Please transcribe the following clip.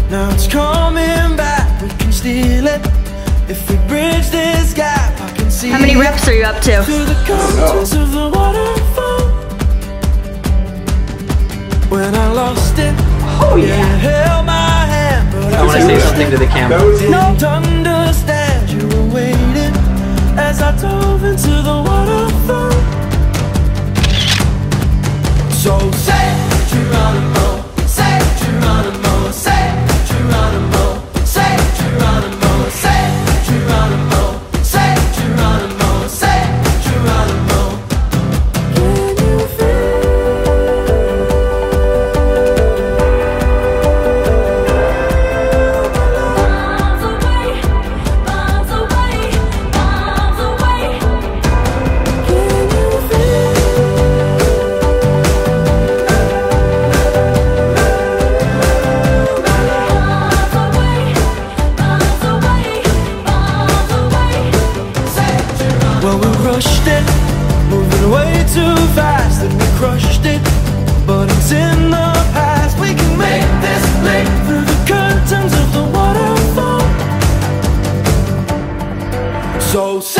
Now it's coming back, we can steal it. If we bridge this gap, I can see. How many reps are you up to? Through the contours of the waterfall. When I lost it, Oh yeah. it held my hand, but I want to say something to the camera. didn't understand you were waiting as I dove into the waterfall. So say Geronimo, say Geronimo, say Geronimo, say Geronimo, say Geronimo, say Geronimo, say Geronimo. Can you feel? Miles away, miles away, miles away. Can you feel? Miles away, miles away, miles away. Say Geronimo. Well, we rushed it, moving way too fast, and we crushed it. But it's in the past. We can make this leap through the curtains of the waterfall. So